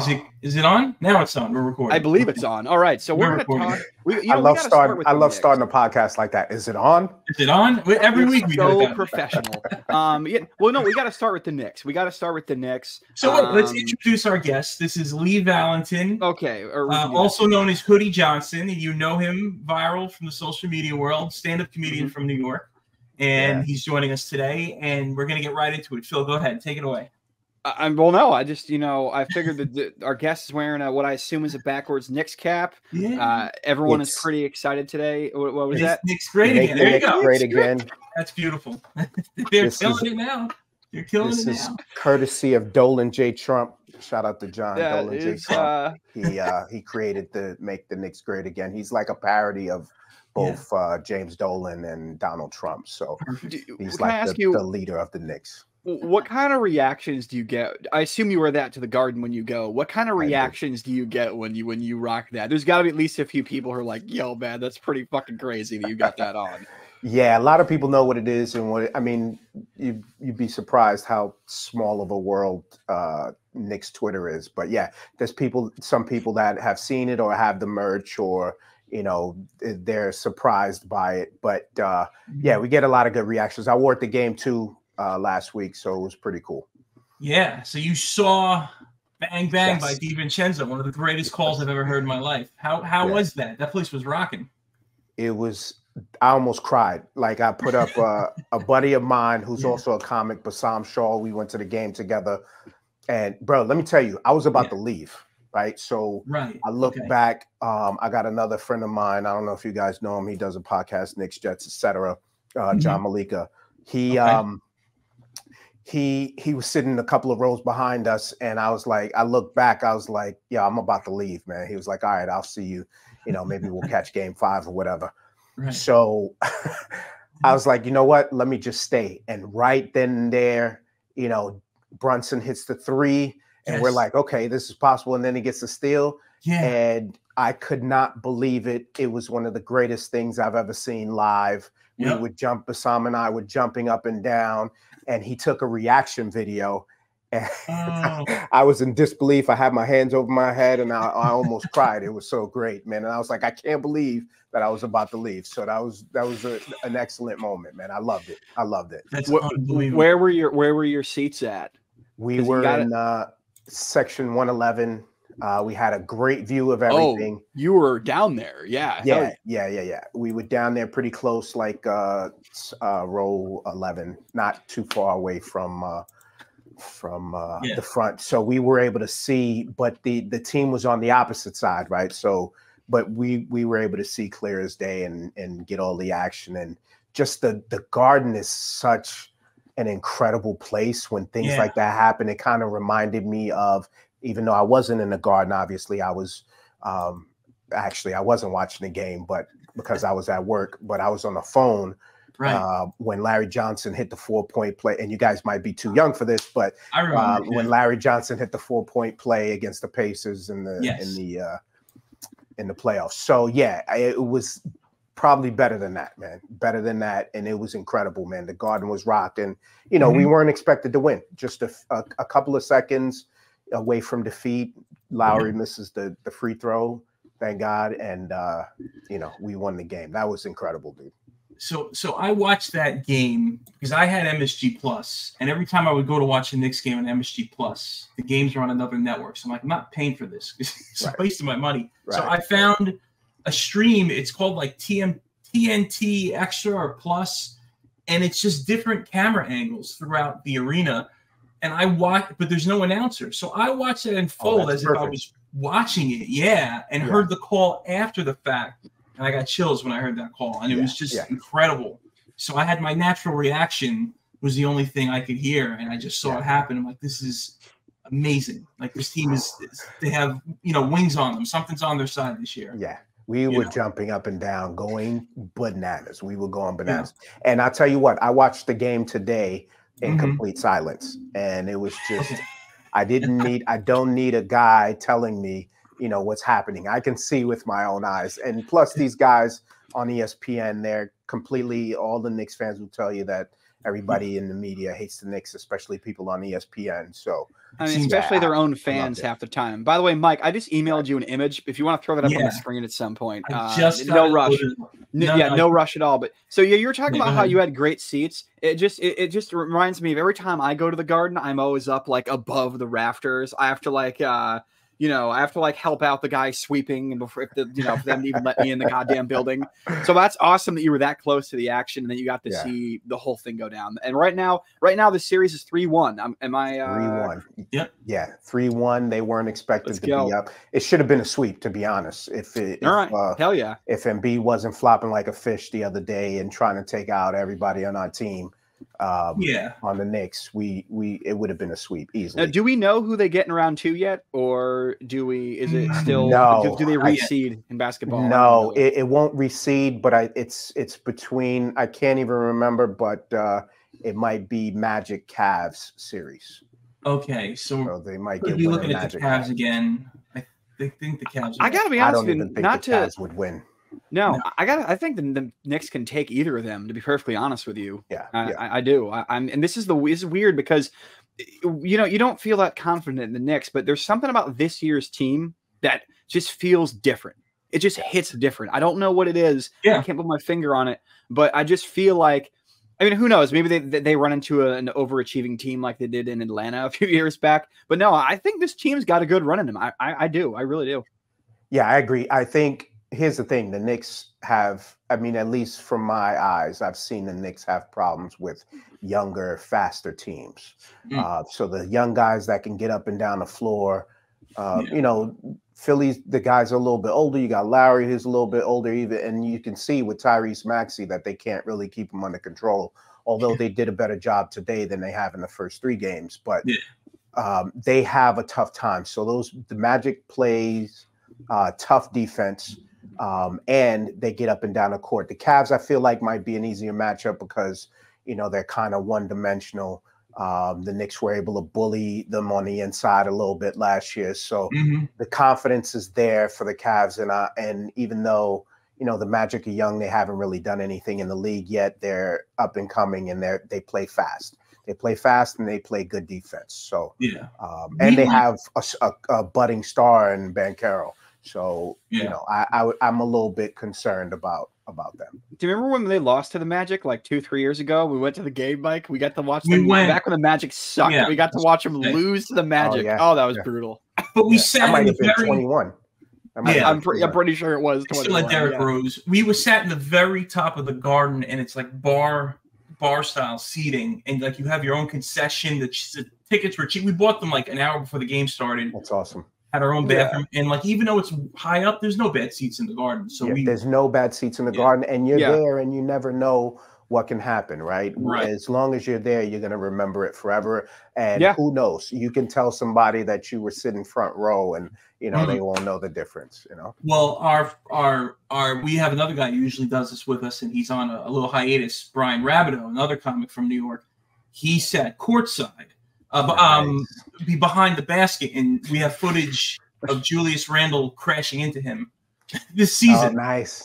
Is it on? Now it's on. We're recording. I believe it's on. All right, so we're going to talk. I love starting a podcast like that. Is it on? Is it on? Every week we do it. So professional. Yeah. Well, no, we got to start with the Knicks. So let's introduce our guest. This is Lee Valentin. Okay. Also known as Hoody Johnson. You know him viral from the social media world, stand-up comedian from New York. And he's joining us today, and we're going to get right into it. Phil, go ahead. Take it away. Well, no, I just, I figured that our guest is wearing what I assume is a backwards Knicks cap. Yeah. Everyone is pretty excited today. What was that? Knicks great again. There you go. Great again. That's beautiful. They're killing it now. They're killing it now. This is courtesy of Dolan J. Trump. Shout out to John Dolan J. Trump. He created to make the Knicks great again. He's like a parody of both James Dolan and Donald Trump. So he's like the leader of the Knicks. What kind of reactions do you get? I assume you wear that to the Garden when you go. What kind of reactions do you get when you rock that? There's got to be at least a few people who are like, "Yo, man, that's pretty fucking crazy that you got that on." Yeah, a lot of people know what it is, and you'd be surprised how small of a world Knicks Twitter is. But yeah, there's some people that have seen it or have the merch, or they're surprised by it. But yeah, we get a lot of good reactions. I wore it the game too last week, so it was pretty cool. Yeah, so you saw Bang Bang by DiVincenzo, one of the greatest calls I've ever heard in my life. How was that? That place was rocking. It was. I almost cried. Like, I put up a buddy of mine who's also a comic, Bassam Shaw. We went to the game together, and bro, let me tell you, I was about to leave. Right. So I looked back. I got another friend of mine. I don't know if you guys know him. He does a podcast, Knicks, Jets, etc. John Malika. He was sitting a couple of rows behind us, and I was like, I looked back. I was like, yeah, I'm about to leave, man. He was like, all right, I'll see you. Maybe we'll catch game 5 or whatever. Right. So I was like, you know what? Let me just stay. And right then and there, Brunson hits the 3. And we're like, okay, this is possible. And then he gets a steal. Yeah. And I could not believe it. It was one of the greatest things I've ever seen live. Yep. We would jump, Bassam and I were jumping up and down. And he took a reaction video. And I was in disbelief. I had my hands over my head, and I almost cried. It was so great, man. And I was like, I can't believe that I was about to leave. So that was an excellent moment, man. I loved it. That's unbelievable. Where were your seats at? We were in section 111. We had a great view of everything. Oh, you were down there. Yeah. We were down there pretty close, like row 11, not too far away from the front. So we were able to see, but the team was on the opposite side, right? So, but we were able to see clear as day and get all the action. And just the Garden is such an incredible place when things like that happen. It kind of reminded me of, even though I wasn't in the Garden, obviously I was, actually I wasn't watching the game, but because I was at work, but I was on the phone when Larry Johnson hit the 4-point play. And you guys might be too young for this, but I remember when Larry Johnson hit the 4-point play against the Pacers in the playoffs. So yeah, it was probably better than that, man. Better than that. And it was incredible, man. The Garden was rocked. And, we weren't expected to win. Just a couple of seconds away from defeat. Lowry misses the free throw, thank God. And, we won the game. That was incredible, dude. So I watched that game because I had MSG Plus, and every time I would go to watch a Knicks game on MSG Plus, the games were on another network. So I'm like, I'm not paying for this. It's a waste of my money. Right. So I found a stream. It's called like TNT Extra or Plus, and it's just different camera angles throughout the arena. And I watch, but there's no announcer. So I watched it unfold as if I was watching it. And heard the call after the fact. And I got chills when I heard that call. And it was just incredible. So I had my natural reaction was the only thing I could hear. And I just saw it happen. I'm like, this is amazing. Like, this team they have, wings on them. Something's on their side this year. Yeah. We were jumping up and down, going bananas. We were going bananas. Yeah. And I'll tell you what, I watched the game today in complete silence. And it was just, I don't need a guy telling me, what's happening. I can see with my own eyes. And plus these guys on ESPN, they're completely, all the Knicks fans will tell you that everybody in the media hates the Knicks, especially people on ESPN. So I mean, especially their own fans half the time. By the way, Mike, I just emailed you an image. If you want to throw that up on the screen at some point, no rush. No rush at all. But so you were talking about how you had great seats. It just reminds me of every time I go to the Garden, I'm always up like above the rafters. I have to like help out the guy sweeping, and before for them to even let me in the goddamn building. So that's awesome that you were that close to the action and that you got to see the whole thing go down. And right now the series is 3-1. Am I 3-1? Yep. Yeah, 3-1. They weren't expected to be up. It should have been a sweep, to be honest. Hell yeah. If Embiid wasn't flopping like a fish the other day and trying to take out everybody on our team. On the Knicks, it would have been a sweep easily. Now, do we know who they get in round 2 yet, or is it still? No. Do they reseed in basketball? No, it won't reseed, but it's between. I can't even remember, but it might be Magic Cavs series. Okay, so they might be looking at the Cavs again. I think the Cavs. I gotta be honest with you, not the Cavs would win. No, I think the Knicks can take either of them, to be perfectly honest with you. Yeah, I do. And this is weird because you don't feel that confident in the Knicks, but there's something about this year's team that just feels different. It just hits different. I don't know what it is. Yeah. I can't put my finger on it, but I just feel like, I mean, who knows? Maybe they run into an overachieving team like they did in Atlanta a few years back. But no, I think this team's got a good run in them. I do. I really do. Yeah, I agree. I think here's the thing. The Knicks have, I mean, at least from my eyes, I've seen the Knicks have problems with younger, faster teams. So the young guys that can get up and down the floor, Philly's, the guys are a little bit older. You got Lowry, who's a little bit older even, and you can see with Tyrese Maxey that they can't really keep him under control, although they did a better job today than they have in the first 3 games. But they have a tough time. So the Magic plays tough defense. And they get up and down the court. The Cavs, I feel like, might be an easier matchup because, they're kind of one-dimensional. The Knicks were able to bully them on the inside a little bit last year. So the confidence is there for the Cavs. And even though, the Magic are young, they haven't really done anything in the league yet. They're up and coming, and they play fast. They play fast, and they play good defense. So, and they have a budding star in Banchero. So, I'm a little bit concerned about them. Do you remember when they lost to the Magic like 2-3 years ago? We went to the game, Mike. We got to watch them back when the Magic sucked. We got to watch them lose to the Magic. Oh, that was brutal. But we sat in the very 21. I'm pretty sure it was 21. Derrick Rose. We were sat in the very top of the Garden, and it's like bar style seating, and like you have your own concession. The tickets were cheap. We bought them like an hour before the game started. That's awesome. Had our own bathroom, and like even though it's high up, there's no bad seats in the Garden. So there's no bad seats in the Garden, and you're there, and you never know what can happen, right? As long as you're there, you're gonna remember it forever. And who knows? You can tell somebody that you were sitting front row, and they won't know the difference. Well, we have another guy who usually does this with us, and he's on a little hiatus. Brian Rabideau, another comic from New York. He sat courtside. Be behind the basket, and we have footage of Julius Randle crashing into him this season. Oh, nice.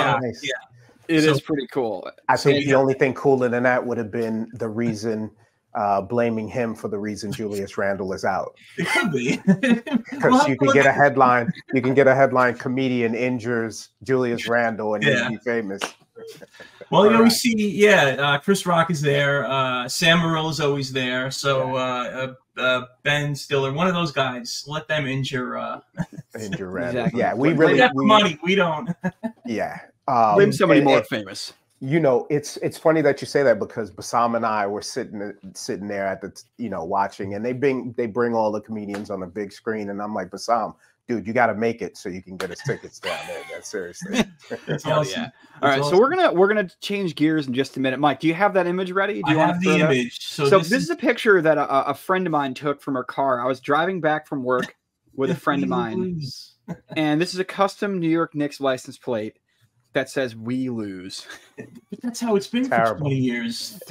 It is pretty cool. I think the only thing cooler than that would have been the reason, blaming him for the reason Julius Randle is out. It could be because you can get a headline. You can get a headline: comedian injures Julius Randle, and he'd be famous. Well, we see, Chris Rock is there. Sam Morrill is always there. So Ben Stiller, one of those guys, let them injure Randall. Exactly. Yeah, we really money. We don't. Blame somebody more famous. It's funny that you say that because Bassam and I were sitting there at the watching, and they bring all the comedians on the big screen, and I'm like, Bassam, dude, you got to make it so you can get his tickets down there. That's seriously. That's awesome. All right, so we're gonna change gears in just a minute. Mike, do you have that image ready? Do you have the image? So this is a picture that a friend of mine took from her car. I was driving back from work with a friend of mine, and this is a custom New York Knicks license plate that says "We lose." But that's how it's been for 20 years.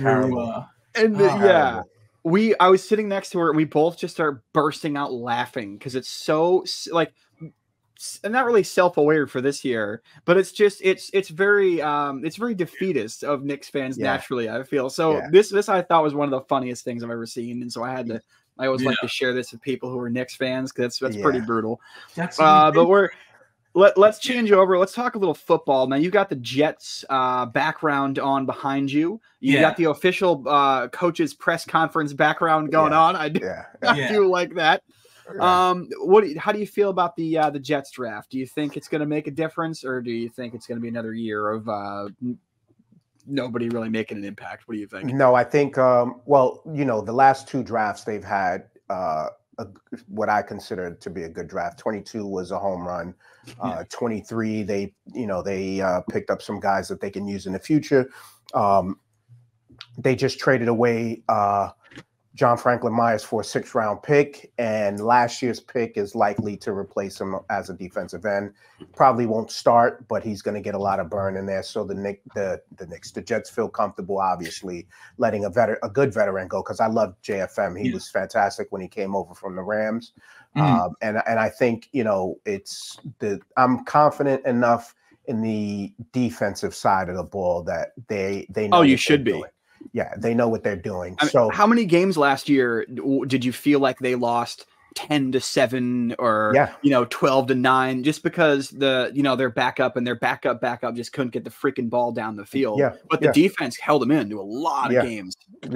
I was sitting next to her, and we both just start bursting out laughing because it's so like not really self-aware for this year, but it's just it's very defeatist of Knicks fans naturally, I feel. So this I thought was one of the funniest things I've ever seen, and so I always like to share this with people who are Knicks fans, because that's pretty brutal. But let's change over. Let's talk a little football. Now you got the Jets background on behind you. You got the official coach's press conference background going on. I do like that. How do you feel about the Jets draft? Do you think it's going to make a difference, or do you think it's going to be another year of nobody really making an impact? What do you think? No, I think well, the last 2 drafts they've had what I consider to be a good draft. 22 was a home run. 23 they picked up some guys that they can use in the future. They just traded away John Franklin Myers for a 6th-round pick, and last year's pick is likely to replace him as a defensive end. Probably won't start, but he's going to get a lot of burn in there. So the Jets feel comfortable, obviously, letting a good veteran go, because I love JFM. He was fantastic when he came over from the Rams, and I think I'm confident enough in the defensive side of the ball that they know. Oh, you should be. Yeah, they know what they're doing. I mean, how many games last year did you feel like they lost 10-7 or 12-9 just because their backup just couldn't get the freaking ball down the field? But the defense held them into a lot of games.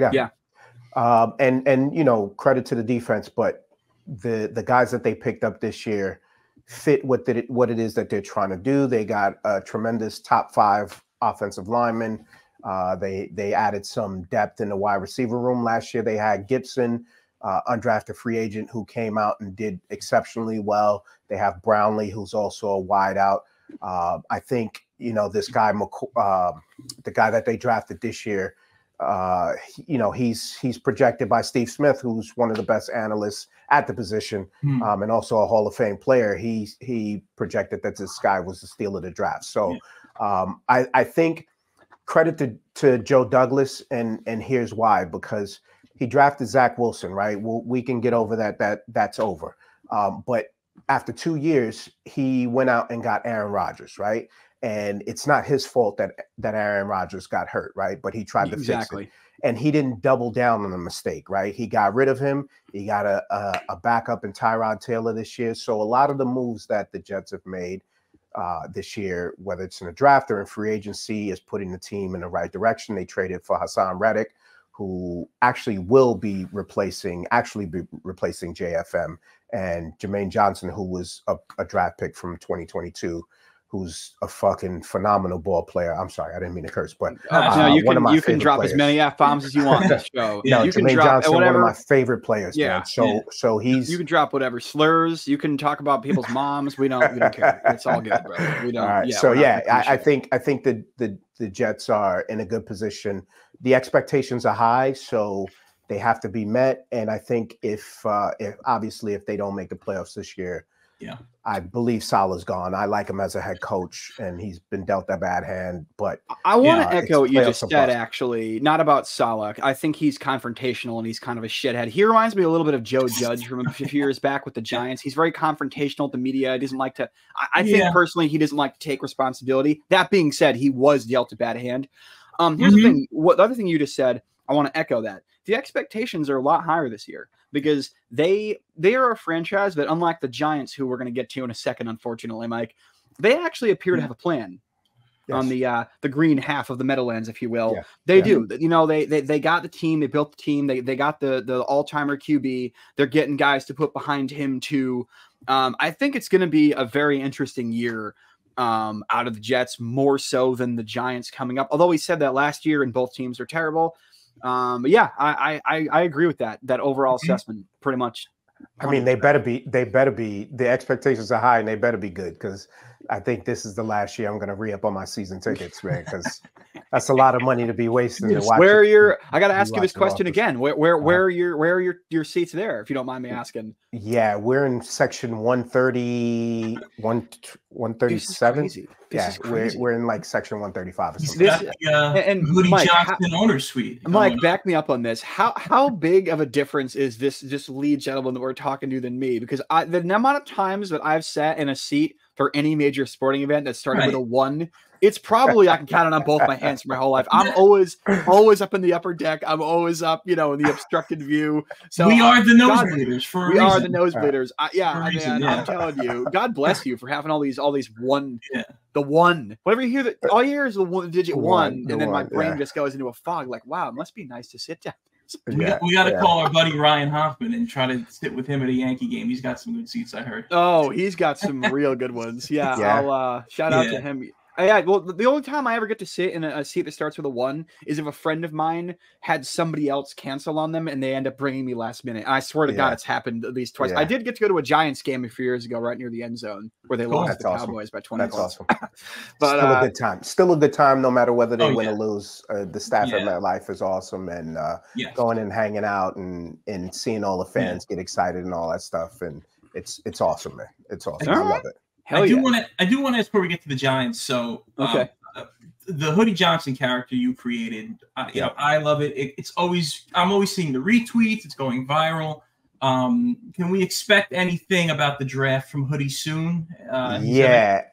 And credit to the defense, but the guys that they picked up this year fit what it is that they're trying to do. They got a tremendous top 5 offensive lineman. They added some depth in the wide receiver room. Last year they had Gibson, undrafted free agent, who came out and did exceptionally well. They have Brownlee, who's also a wide out. I think this guy, the guy that they drafted this year, he's projected by Steve Smith, who's one of the best analysts at the position, and also a Hall of Fame player. He projected that this guy was the steal of the draft. So I think credit to Joe Douglas, and here's why: because he drafted Zach Wilson, right? We can get over that's over. But after 2 years, he went out and got Aaron Rodgers, right? And it's not his fault that Aaron Rodgers got hurt, right? But he tried to fix it. And he didn't double down on the mistake, right? He got rid of him. He got a backup in Tyrod Taylor this year. So a lot of the moves that the Jets have made this year, whether it's in a draft or in free agency, is putting the team in the right direction. They traded for Hassan Reddick, who actually will be replacing JFM, and Jermaine Johnson, who was a draft pick from 2022, who's a fucking phenomenal ball player. I'm sorry, I didn't mean to curse, but you can drop players. As many F-bombs as you want on this show. You can drop Johnson, one of my favorite players. Man. So you can drop whatever slurs. You can talk about people's moms. We don't care. It's all good, bro. We don't. All right. I think the Jets are in a good position. The expectations are high, so they have to be met. And I think if they don't make the playoffs this year, I believe Salah's gone. I like him as a head coach, and he's been dealt a bad hand. But I want to echo what you just said, actually, not about Salah. I think he's confrontational, and he's kind of a shithead. He reminds me a little bit of Joe Judge from a few years back with the Giants. He's very confrontational with the media. He doesn't like to – I think personally he doesn't like to take responsibility. That being said, he was dealt a bad hand. Here's the thing. The other thing you just said, I want to echo that. The expectations are a lot higher this year because they are a franchise that, unlike the Giants, who we're going to get to in a second, unfortunately, Mike, they actually appear to have a plan on the green half of the Meadowlands, if you will. They do. They got the team. They built the team. They got the all-timer QB. They're getting guys to put behind him too. I think it's going to be a very interesting year out of the Jets, more so than the Giants coming up. Although we said that last year and both teams are terrible. I agree with that overall assessment pretty much. 100%. I mean, they better be, the expectations are high and they better be good because I think this is the last year I'm going to re-up on my season tickets, man, because that's a lot of money to be wasting. To watch where are your? I got to ask you this question again. Where are your seats there? If you don't mind me asking. Yeah, we're in section 130, 137. Yeah, we're in like section 135 or something. And Hoody Johnson owner suite. Mike, back me up on this. How big of a difference is this lead gentleman that we're talking to than me? Because the amount of times that I've sat in a seat for any major sporting event that started with a 1, it's probably I can count it on both my hands for my whole life. I'm always up in the upper deck. I'm always up, in the obstructed view. So we are the nosebleeders for a reason. We are the nosebleeders. I'm telling you, God bless you for having all these one. Yeah. The 1. Whenever you hear that, all you hear is the digit 1, and then my brain just goes into a fog. Like, wow, it must be nice to sit down. We got to call our buddy Ryan Hoffman and try to sit with him at a Yankee game. He's got some good seats, I heard. Oh, he's got some real good ones. Yeah. I'll shout out to him. Yeah, well, the only time I ever get to sit in a seat that starts with a 1 is if a friend of mine had somebody else cancel on them and they end up bringing me last minute. And I swear to God, it's happened at least twice. I did get to go to a Giants game a few years ago, right near the end zone, where they lost the Cowboys by 20 points. That's awesome. But still a good time. Still a good time, no matter whether they win or lose. The staff at MetLife is awesome, and going and hanging out and seeing all the fans get excited and all that stuff, and it's awesome, man. It's awesome. I love it. I do want to ask before we get to the Giants. So, the Hoody Johnson character you created, I love it. I'm always seeing the retweets. It's going viral. Can we expect anything about the draft from Hoody soon? Yeah.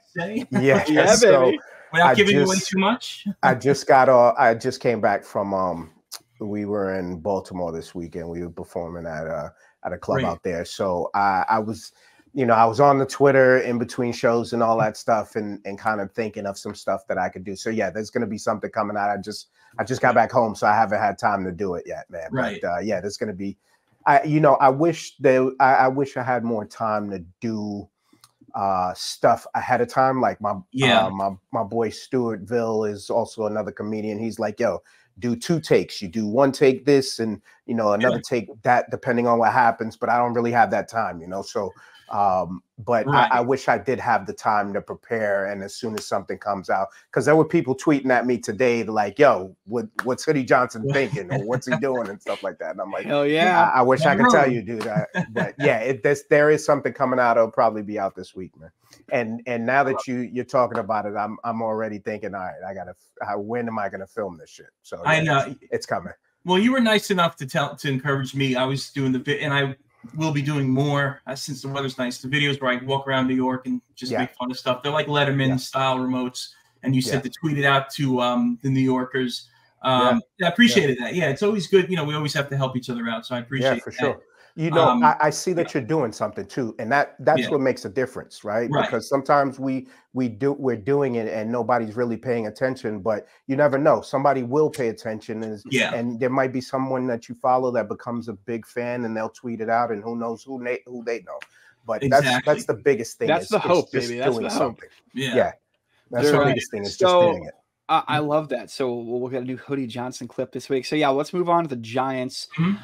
So, without giving away too much. I just came back from we were in Baltimore this weekend. We were performing at a club out there. So I was. I was on the Twitter in between shows and all that stuff, and kind of thinking of some stuff that I could do. So there's going to be something coming out. I just got back home, so I haven't had time to do it yet, man. Right. But there's going to be. I wish I had more time to do stuff ahead of time. Like my boy Stewartville is also another comedian. He's like, yo, do 2 takes. You do 1 take this, and another take that, depending on what happens. But I don't really have that time, so. But I wish I did have the time to prepare, and as soon as something comes out, because there were people tweeting at me today like, yo, what's Hoody Johnson thinking, or what's he doing, and stuff like that. And I'm like, hell yeah, I wish I could tell you, dude. But there is something coming out. It'll probably be out this week, man. And now that you're talking about it, I'm already thinking, all right, when am I gonna film this shit? So I know it's coming. Well, you were nice enough to encourage me. I was doing and I will be doing more since the weather's nice. The videos where I walk around New York and just make fun of stuff. They're like Letterman style remotes. And you said to tweet it out to the New Yorkers. I appreciated that. Yeah, it's always good. We always have to help each other out. So I appreciate for sure. I see that you're doing something too, and that's what makes a difference, right? Because sometimes we're doing it and nobody's really paying attention, but you never know. Somebody will pay attention, and there might be someone that you follow that becomes a big fan, and they'll tweet it out, and who knows who they know. But that's the biggest thing. That's the hope, baby. That's the hope. Yeah. That's the biggest thing. Is just doing it. I love that. So we're gonna do Hoody Johnson clip this week. So let's move on to the Giants. Mm-hmm.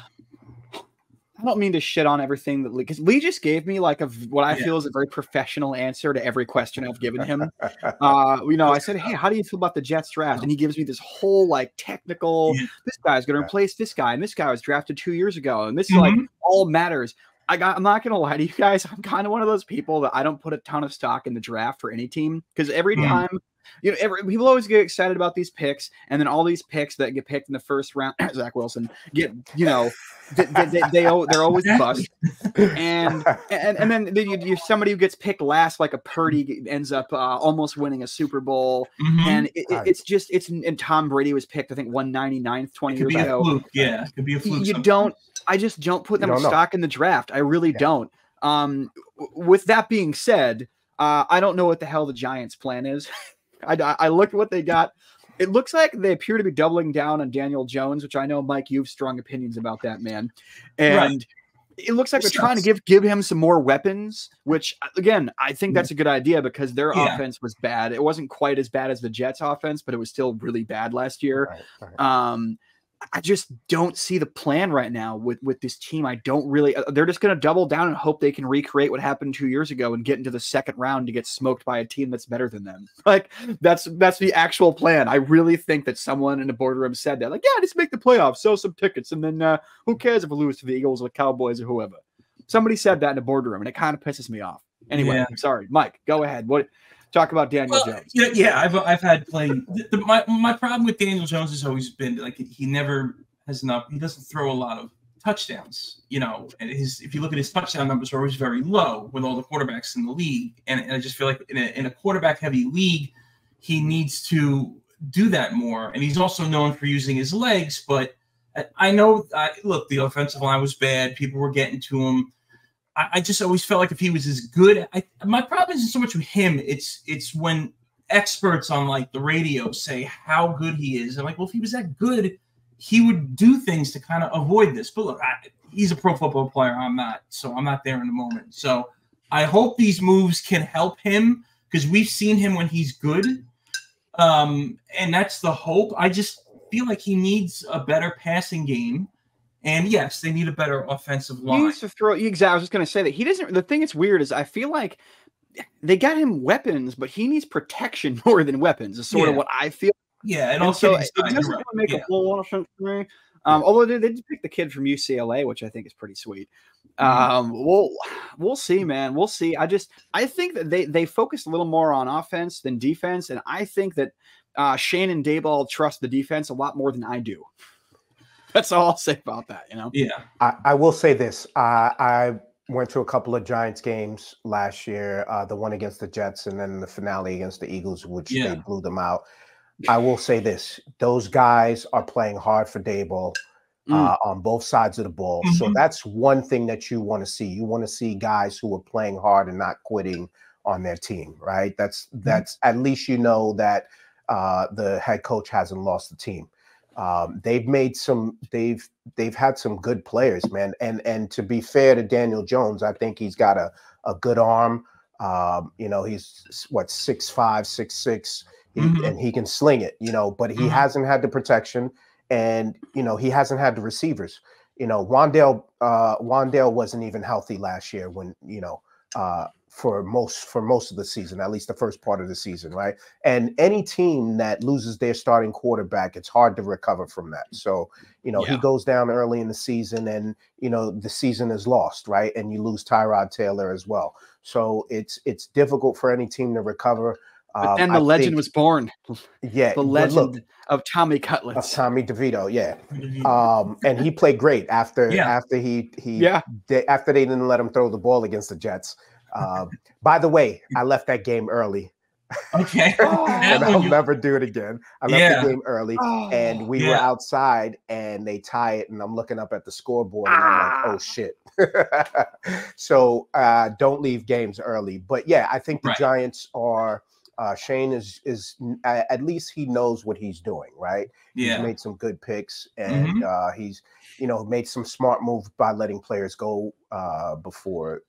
I don't mean to shit on everything that because Lee just gave me like what I feel is a very professional answer to every question I've given him. I said, hey, how do you feel about the Jets draft? And he gives me this whole like technical, this guy's going to replace this guy, and this guy was drafted 2 years ago, and this is like all matters. I'm not going to lie to you guys. I'm kind of one of those people that I don't put a ton of stock in the draft for any team because every time. People always get excited about these picks, and then all these picks that get picked in the first round, Zach Wilson, get they're always bust, and then somebody who gets picked last, like a Purdy, ends up almost winning a Super Bowl, and and Tom Brady was picked, I think 199th 20 years ago. Yeah, it could be a fluke. I just don't put them stock in the draft. I really don't. With that being said, I don't know what the hell the Giants' plan is. I looked at what they got. It looks like they appear to be doubling down on Daniel Jones, which I know, Mike, you have strong opinions about that man. And it looks like they're trying to give him some more weapons, which, again, I think that's a good idea because their offense was bad. It wasn't quite as bad as the Jets' offense, but it was still really bad last year. Right. I just don't see the plan right now with this team. I don't really. They're just going to double down and hope they can recreate what happened 2 years ago and get into the second round to get smoked by a team that's better than them. Like that's the actual plan. I really think that someone in the boardroom said that. Like, yeah, just make the playoffs, sell some tickets, and then who cares if we lose to the Eagles or the Cowboys or whoever. Somebody said that in the boardroom, and it kind of pisses me off. Anyway, sorry, Mike. Go ahead. Talk about Daniel Jones. Yeah. I've had playing. My problem with Daniel Jones has always been like he never has enough. He doesn't throw a lot of touchdowns. And if you look at his touchdown numbers, are always very low with all the quarterbacks in the league. And I just feel like in a quarterback heavy league, he needs to do that more. And he's also known for using his legs. But I know, look, the offensive line was bad. People were getting to him. I just always felt like if he was as good, my problem isn't so much with him. It's when experts on like the radio say how good he is. I'm like, well, if he was that good, he would do things to kind of avoid this. But look, he's a pro football player. I'm not, so I'm not there in the moment. So I hope these moves can help him because we've seen him when he's good, and that's the hope. I just feel like he needs a better passing game. And yes, they need a better offensive line. He needs to throw. Exactly. I was just going to say that he doesn't. The thing that's weird is I feel like they got him weapons, but he needs protection more than weapons. Is sort of what I feel. Yeah, and also it doesn't really make a whole lot of sense to me. Although they did pick the kid from UCLA, which I think is pretty sweet. We'll see, man. We'll see. I think that they focus a little more on offense than defense, and I think that Shane and Daboll trust the defense a lot more than I do. That's all I'll say about that, Yeah. I will say this. I went to a couple of Giants games last year, the one against the Jets and then the finale against the Eagles, which they blew them out. I will say this. Those guys are playing hard for Daboll on both sides of the ball. Mm-hmm. So that's one thing that you want to see. You want to see guys who are playing hard and not quitting on their team, right? That's at least that the head coach hasn't lost the team. They've had some good players, man. And to be fair to Daniel Jones, I think he's got a good arm. He's 6'5", 6'6", and he can sling it, but he hasn't had the protection and, he hasn't had the receivers. Wandale wasn't even healthy last year when, for most of the season, at least the first part of the season, right? And any team that loses their starting quarterback, it's hard to recover from that. So, he goes down early in the season and, the season is lost, right? And you lose Tyrod Taylor as well. So it's difficult for any team to recover. But then the legend was born. Yeah. The legend of Tommy Cutlets. Of Tommy DeVito, yeah. And he played great after they didn't let him throw the ball against the Jets. By the way, I left that game early. Okay. And I'll never do it again. I left the game early and we were outside and they tie it and I'm looking up at the scoreboard and I'm like, oh shit. So don't leave games early. But yeah, I think the Giants are Shane is at least he knows what he's doing, right? Yeah. He's made some good picks and he's made some smart moves by letting players go before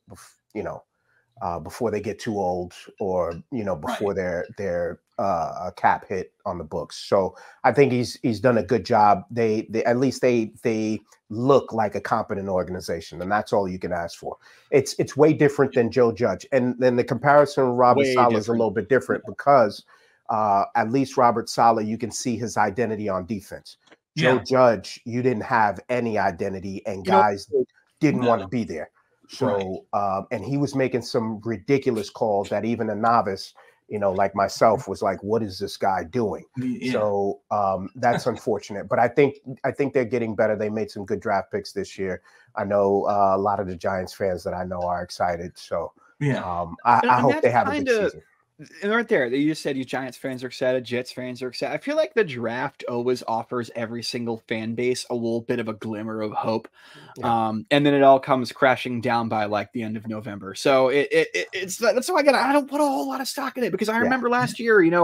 they get too old or before their cap hit on the books. So I think he's done a good job. They at least they look like a competent organization, and that's all you can ask for. It's way different than Joe Judge, and then the comparison with Robert Saleh is a little bit different because at least Robert Saleh, you can see his identity on defense. Joe Judge, you didn't have any identity, and guys didn't want to be there. So, and he was making some ridiculous calls that even a novice, like myself, was like, "What is this guy doing?" Yeah. So that's unfortunate. But I think they're getting better. They made some good draft picks this year. I know a lot of the Giants fans that I know are excited. So I hope they have a good season. And right there, you just said you Giants fans are excited, Jets fans are excited. I feel like the draft always offers every single fan base a little bit of a glimmer of hope. Yeah. And then it all comes crashing down by like the end of November. So it's that's why I don't put a whole lot of stock in it because I remember last year,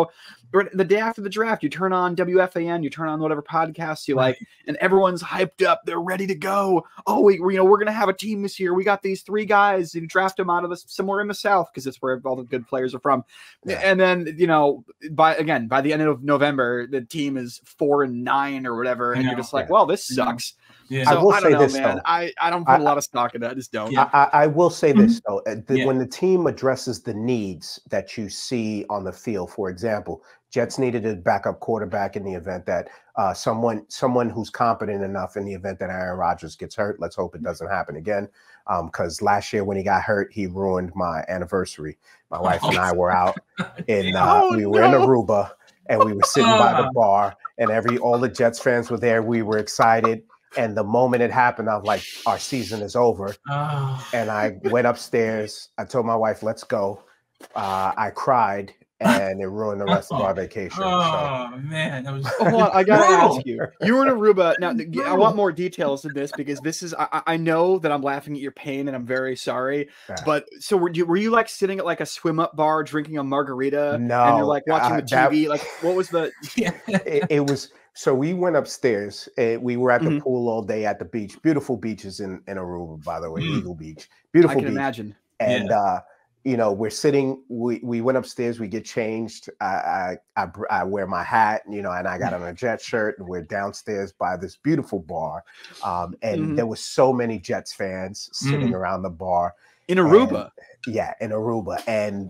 the day after the draft, you turn on WFAN, you turn on whatever podcast you like, and everyone's hyped up. They're ready to go. Oh, we're going to have a team this year. We got these 3 guys. You draft them out of somewhere in the South because it's where all the good players are from. Yeah. And then, by the end of November, the team is 4-9 or whatever, and you're just like, well, this sucks. Yeah. So, I don't know, man. I don't put a lot of stock in that. I just don't. I will say this, though. When the team addresses the needs that you see on the field, for example, Jets needed a backup quarterback in the event that someone who's competent enough in the event that Aaron Rodgers gets hurt. Let's hope it doesn't happen again. Because last year when he got hurt, he ruined my anniversary. My wife and I were out in in Aruba, and we were sitting by the bar, and all the Jets fans were there. We were excited. And the moment it happened, I was like, our season is over. And I went upstairs. I told my wife, let's go. I cried, and it ruined the rest of our vacation. Man. That was Hold on, I got to ask you. You were in Aruba. Now, I want more details than this because this is, I know that I'm laughing at your pain and I'm very sorry. Yeah. But so were you like sitting at like a swim up bar drinking a margarita? No. And you're like watching the TV? Like, what was the. It was. So we went upstairs. We were at the pool all day at the beach. Beautiful beaches in Aruba, by the way, Eagle Beach. Beautiful beach. I can imagine. And we're sitting. We went upstairs. We get changed. I wear my hat, and I got on a Jet shirt. And we're downstairs by this beautiful bar. And there was so many Jets fans sitting around the bar in Aruba. In Aruba, and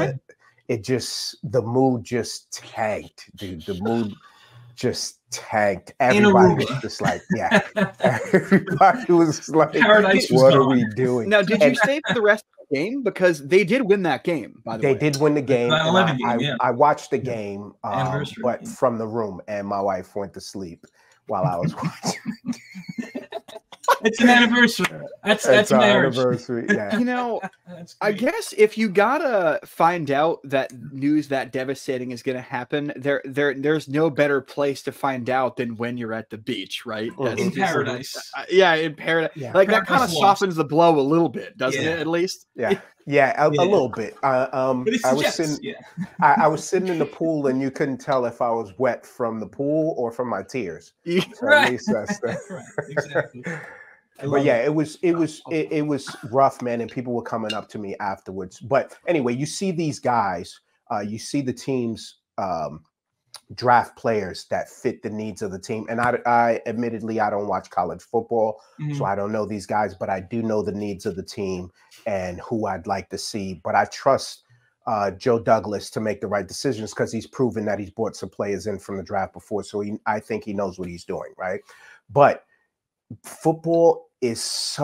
the mood just tanked, dude. The mood just tanked. Everybody was just like, everybody was like, what are we doing? Now, did you stay for the rest of the game? Because they did win that game, by the way. They did win the game. I watched the game, but from the room, and my wife went to sleep while I was watching. It's an anniversary. That's marriage. Anniversary. Yeah. I guess if you gotta find out that news that devastating is gonna happen, there's no better place to find out than when you're at the beach, right? In paradise. In paradise. Yeah. Like that kind of softens the blow a little bit, doesn't it? At least. A little bit. I was sitting in the pool, and you couldn't tell if I was wet from the pool or from my tears. So at least that's right. Exactly. But it was rough, man, and people were coming up to me afterwards. But anyway, you see these guys, you see the teams draft players that fit the needs of the team. And I admittedly, I don't watch college football, so I don't know these guys, but I do know the needs of the team and who I'd like to see. But I trust Joe Douglas to make the right decisions because he's proven that he's brought some players in from the draft before. So I think he knows what he's doing, right? But football is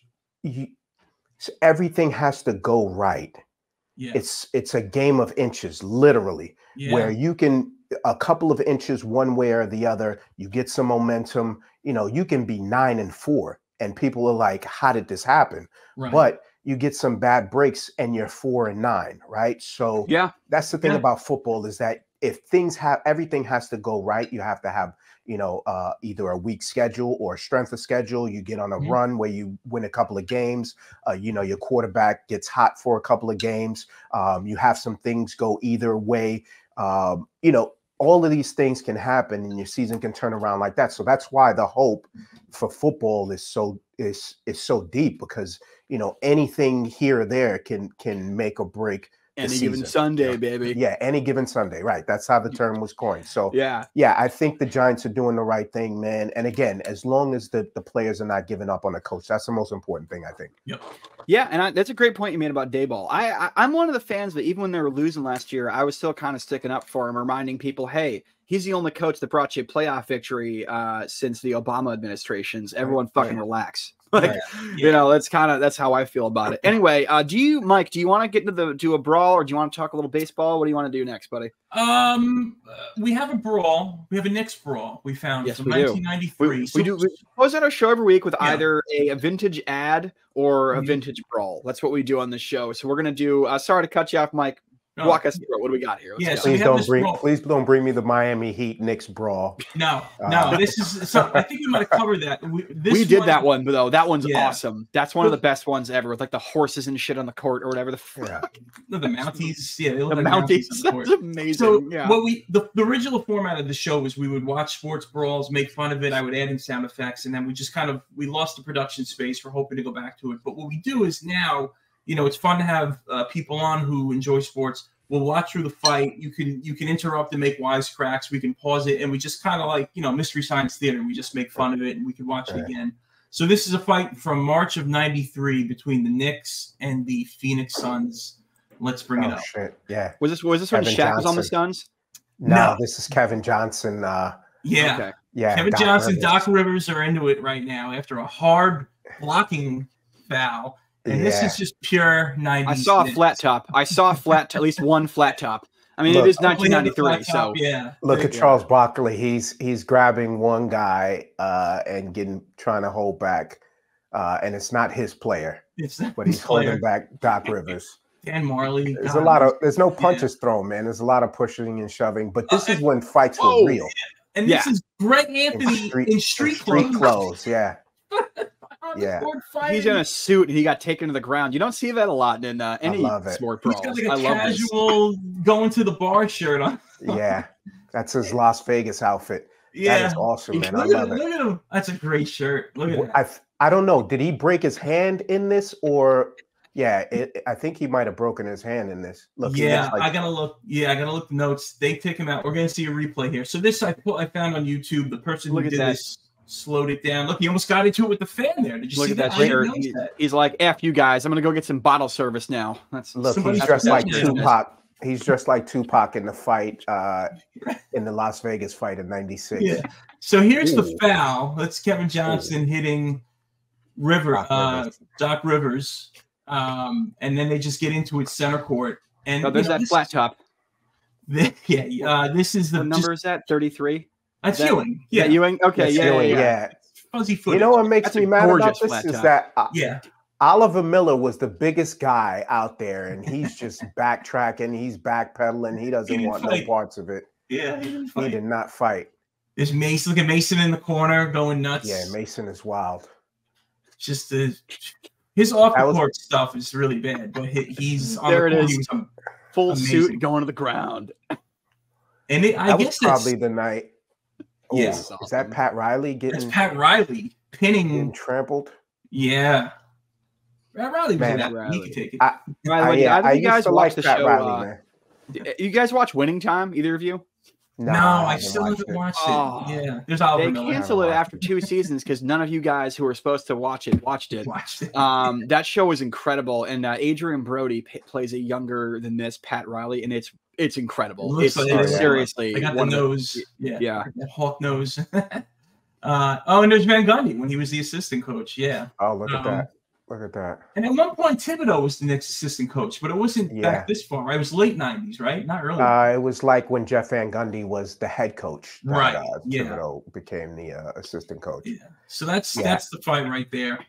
everything has to go right. Yeah. It's a game of inches, literally, where you can a couple of inches one way or the other, you get some momentum. You can be 9-4 and people are like, how did this happen? Right. But you get some bad breaks and you're 4-9, right? So that's the thing about football is that if everything has to go right, you have to have either a weak schedule or a strength of schedule. You get on a run where you win a couple of games. Your quarterback gets hot for a couple of games. You have some things go either way. All of these things can happen and your season can turn around like that. So that's why the hope for football is so deep because, anything here or there can make or break any given Sunday, baby. Yeah, any given Sunday. Right. That's how the term was coined. So I think the Giants are doing the right thing, man. And again, as long as the players are not giving up on the coach, that's the most important thing, I think. Yep. Yeah, and that's a great point you made about Daboll. I'm one of the fans that even when they were losing last year, I was still kind of sticking up for him, reminding people, hey, he's the only coach that brought you a playoff victory since the Obama administrations. Everyone fucking relax. That's how I feel about it. Anyway, Mike, do you want to get into a brawl or do you want to talk a little baseball? What do you want to do next, buddy? We have a brawl. We have a Knicks brawl we found from 1993. We do. We post on our show every week with either a vintage ad or a vintage brawl. That's what we do on this show. So we're going to do, sorry to cut you off, Mike. Walk us through it. What do we got here? Let's go. Please don't bring me the Miami Heat Knicks brawl. No. This is something. I think we might have covered that. We did that one, though. That one's awesome. That's one of the best ones ever, with like the horses and shit on the court or whatever. The Mounties. Yeah, the Mounties. That's amazing. So the original format of the show was we would watch sports brawls, make fun of it. I would add in sound effects, and then we just we lost the production space. We're hoping to go back to it. But what we do is now, it's fun to have people on who enjoy sports. We'll watch through the fight. You can interrupt and make wisecracks. We can pause it, and we just kind of like, Mystery Science Theater. We just make fun of it, and we can watch it again. So this is a fight from March of '93 between the Knicks and the Phoenix Suns. Let's bring it up. Shit. Yeah. Was this when Shaq was on the Suns? No, this is Kevin Johnson. Yeah. Okay. Yeah. Kevin Johnson, Doc Rivers are into it right now after a hard blocking foul. And this is just pure 90s. I saw a flat top. At least one flat top. I mean, it is 1993. So look at Charles Barkley. He's grabbing one guy and trying to hold back, and it's not his player, but he's holding back Doc Rivers. Dan Marley. There's no punches thrown, man. There's a lot of pushing and shoving, but this is when fights were real. And this is Greg Anthony in street clothes. Yeah. Yeah, he's in a suit and he got taken to the ground. You don't see that a lot in any sport brawls. He's got like a casual going to the bar shirt on. Yeah, that's his Las Vegas outfit. Yeah, that is awesome, man. I love it. Look at him. That's a great shirt. Look at that. I don't know. Did he break his hand in this, or I think he might have broken his hand in this. Look, I gotta look. Yeah, I gotta look the notes. They take him out. We're gonna see a replay here. So this I found on YouTube. The person who did this slowed it down. Look, he almost got into it with the fan there. Did you see that? He's like, F you guys. I'm going to go get some bottle service now. He's dressed like Tupac. He's dressed like Tupac in the fight, in the Las Vegas fight in '96. Yeah. So here's the foul. That's Kevin Johnson hitting Doc Rivers. And then they just get into it center court. And there's that flat top. This is the number is that 33. That's Ewing. Yeah, Ewing. Okay, yeah. Fuzzy footage. You know what makes me mad about this is that Oliver Miller was the biggest guy out there, and he's just backtracking. He's backpedaling. He doesn't want no parts of it. Yeah, he did not fight. There's Mason. Look at Mason in the corner going nuts. Yeah, Mason is wild. Just his off-the-court stuff is really bad, but he's on there. The it is. Full suit going to the ground. And I guess was probably the night. Yes. Is that Pat Riley getting? That's Pat Riley getting trampled. Yeah. Pat Riley was in that. He could take it. I you guys watch the Pat show? Riley, man. You guys watch Winning Time? Either of you? No, I still haven't watched it. Yeah, there's They canceled it after 2 seasons because none of you guys who were supposed to watch it watched it. That show was incredible, and Adrian Brody plays a younger than this Pat Riley, and it's incredible. It's seriously. I got the nose. Yeah. Hawk nose. And there's Van Gundy when he was the assistant coach. Yeah. Oh, look at that. Look at that. And at one point, Thibodeau was the next assistant coach, but it wasn't back this far. Right? It was late 90s, right? Not early. It was like when Jeff Van Gundy was the head coach. Right. Thibodeau became the assistant coach. Yeah. So that's the fight right there.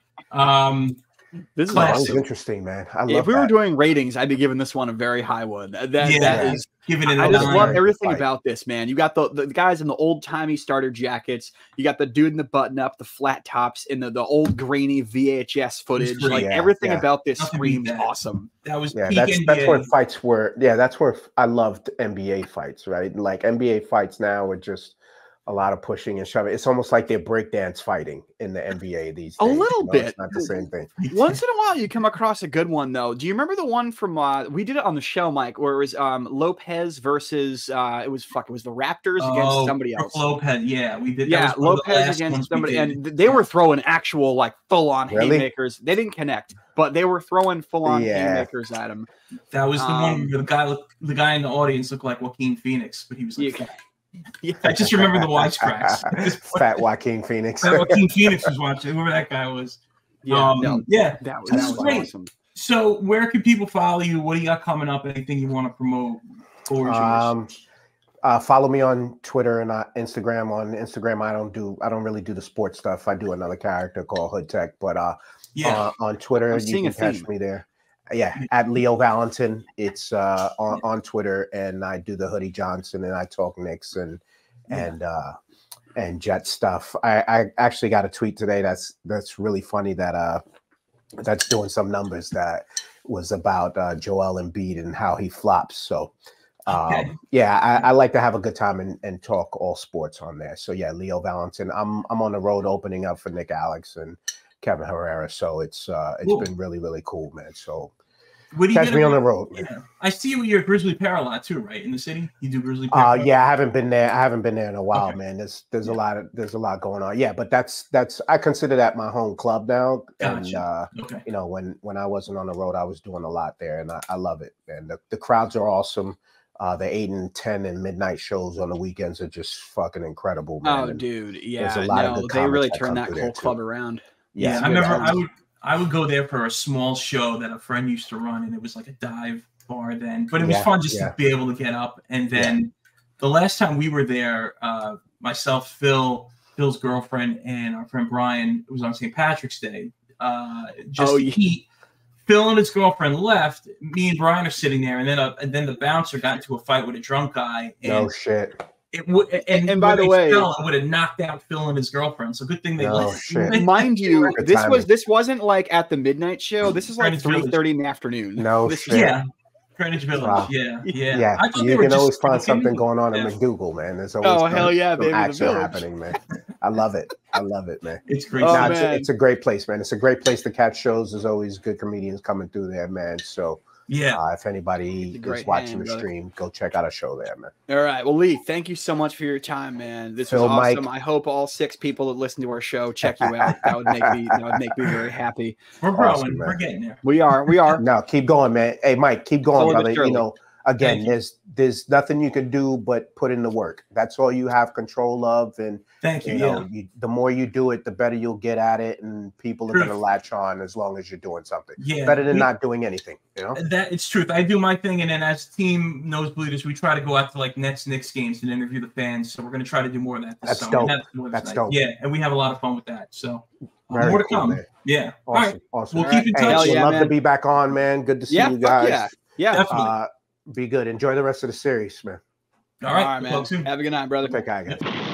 This is interesting, man. I love if we were doing ratings, I'd be giving this one a very high one. That is giving it. I just love everything about this, man. You got the guys in the old timey starter jackets. You got the dude in the button up, the flat tops, and the old grainy VHS footage. Everything about this screams awesome. That was that's where fights were. Yeah, that's where I loved NBA fights. Right, like NBA fights now are just a lot of pushing and shoving. It's almost like they're breakdance fighting in the NBA these days. A little bit. It's not the same thing. Once in a while, you come across a good one, though. Do you remember the one from we did it on the show, Mike, where it was Lopez versus it was the Raptors against somebody else. Lopez, yeah, we did. Yeah, Lopez against somebody, and they were throwing actual like full-on haymakers. They didn't connect, but they were throwing full-on haymakers at him. That was the one where the guy in the audience looked like Joaquin Phoenix, but he was like. Yeah, I just remember the wisecracks. Fat Joaquin Phoenix. Fat Joaquin Phoenix was watching. Whoever that guy was. That was great. Awesome. So, where can people follow you? What do you got coming up? Anything you want to promote? Follow me on Twitter and Instagram. On Instagram, I don't really do the sports stuff. I do another character called Hood Tech, but on Twitter you can catch me there Yeah, at Leo Valentin. It's on Twitter, and I do the Hoody Johnson, and I talk Knicks and Jet stuff. I actually got a tweet today that's really funny that's doing some numbers that was about Joel Embiid and how he flops. So I like to have a good time and talk all sports on there. So yeah, Leo Valentin. I'm on the road opening up for Nick Alex and Kevin Herrera. So it's been really, really cool, man. So catch me on the road, man. Yeah. I see you at Grizzly Pair a lot too, right? In the city, you do Grizzly Pair. Yeah, I haven't been there. in a while, man. There's a lot going on. Yeah, but that's I consider that my home club now. Gotcha. And you know, when I wasn't on the road, I was doing a lot there, and I love it, man. The crowds are awesome. The 8 and 10 and midnight shows on the weekends are just fucking incredible, man. Oh, dude, yeah. There's a lot of good they really comics that turned come that through whole there, club too. around. Yeah, I remember I would go there for a small show that a friend used to run, and it was like a dive bar then. But it was fun just to be able to get up. And then the last time we were there, myself, Phil's girlfriend, and our friend Brian, it was on St. Patrick's Day. To eat. Phil and his girlfriend left. Me and Brian are sitting there, and then the bouncer got into a fight with a drunk guy. And no shit. It would, and by the way, it would have knocked out Phil and his girlfriend. So good thing they left. Mind you, this wasn't like at the midnight show. This is like 3:30 in the afternoon. No shit. Yeah, Greenwich Village. Wow. Yeah. You can always find something going on in McDougal, man. There's always hell yeah, some action happening, man. I love it, man. It's great. It's a great place, man. It's a great place to catch shows. There's always good comedians coming through there, man. So. Yeah. If anybody is watching the stream, go check out a show there, man. All right. Well, Lee, thank you so much for your time, man. This was awesome. Mike. I hope all 6 people that listen to our show check you out. That would make me very happy. We're growing. Awesome, we're getting there. We are. No, keep going, man. Hey, Mike, keep going, brother. You know, again, there's nothing you can do but put in the work. That's all you have control of, and you know, the more you do it, the better you'll get at it, and people are going to latch on as long as you're doing something. Yeah, better than not doing anything. You know, that it's truth. I do my thing, and then as team Nosebleeders, we try to go out to like Knicks games and interview the fans. So we're going to try to do more of that this summer. That's dope. Yeah, and we have a lot of fun with that. So more to come. Man. Yeah, awesome. We'll keep in touch. We'd love to be back on, man. Good to see you guys. Yeah, definitely. Be good. Enjoy the rest of the series, man. All right, man. Have a good night, brother. Take care, guys.